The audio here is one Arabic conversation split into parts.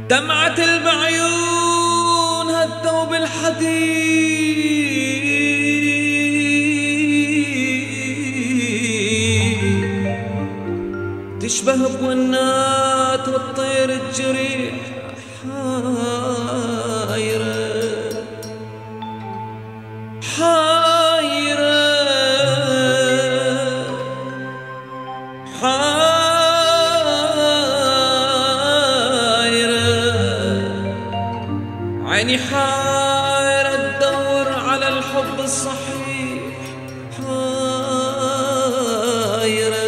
دمعة البعيون هالثوب الحديد تشبه بونات والطير الجريح حايرة عيني حايرة تدور على الحب الصحيح حايرة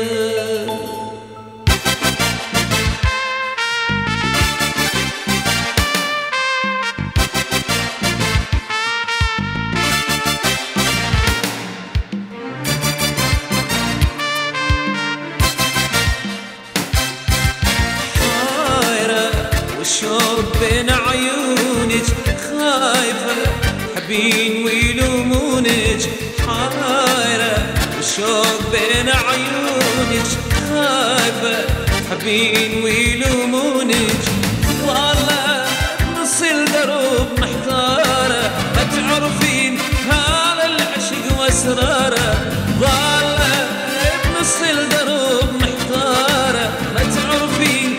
والشوق بين عيونك خايفة حبين ويلومونك حايرة والشوق بين عيونك خايفة حبين ويلومونك والله بنص الدرب محتارة ما تعرفين هذا العشق واسراره والله بنص الدرب محتارة ما تعرفين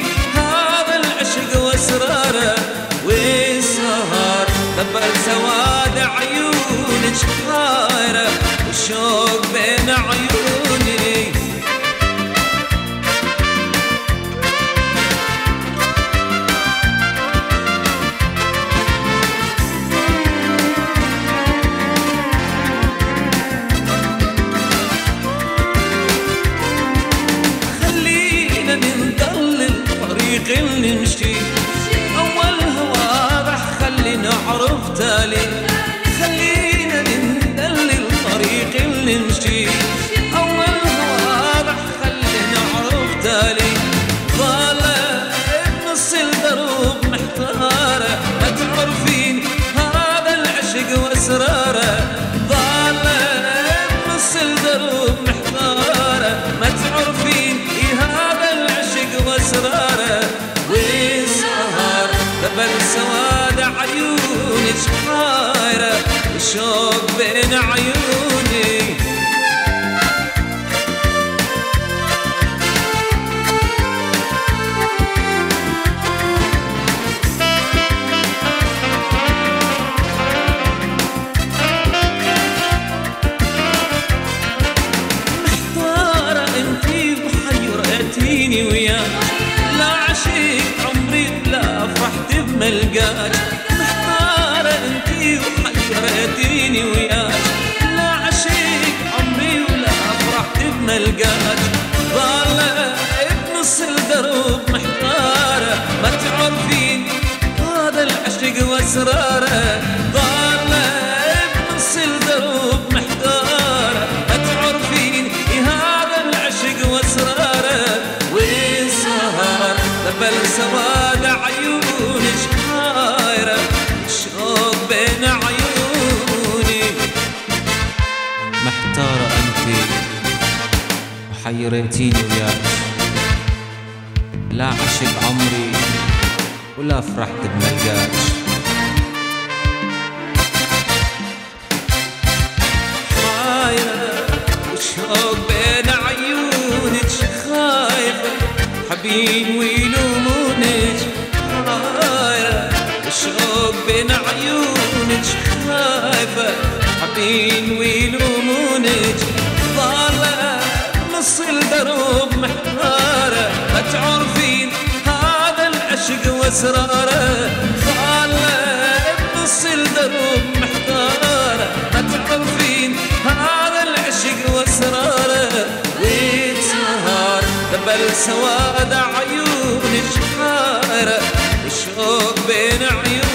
اسراره والسهر دبل سواد عيونك حايره والشوق بين عيوني خلينا نضل الطريق اللي نمشي نعرف تالي خلينا ندلل الطريق اللي نمشي أول واضح خلينا نعرف تالي ضالة بنص الدروب محتارة ما تعرفين هذا العشق واسراره ضالة بنص الدروب محتارة ما تعرفين هذا العشق واسراره والسهر دبل سواد عيونك حايرة والشوق بين عيوني محتارة انتي وحيرتيني وياك لا عشيق عمري لا فرحت بملقاك محتارة انتي وحيرتيني وياك لا عشيق عمري ولا فرحت بملقاك ضالة بنص الدرب محتارة ما تعرفين هذا العشق واسراره ضالة بنص الدرب محتارة ما تعرفين هذا العشق واسراره والسهر دبل سواد عيونك حايرة الشوق بين عيوني محتارة أنتي وحيرتيني وياك لا عشق عمري ولا فرحت بملقاك حايرة والشوق بين عيونك خايفة حبين ويلومونك حايرة والشوق بين عيونك خايفة حبين ويلومونك ضالة نص الدرب محتارة ما تعرفين هذا العشق واسراره ضالة بنص الدرب محتارة ما تعرفين هذا العشق واسراره والسهر دبل سواد عيونك حايرة والشوق بين عيونك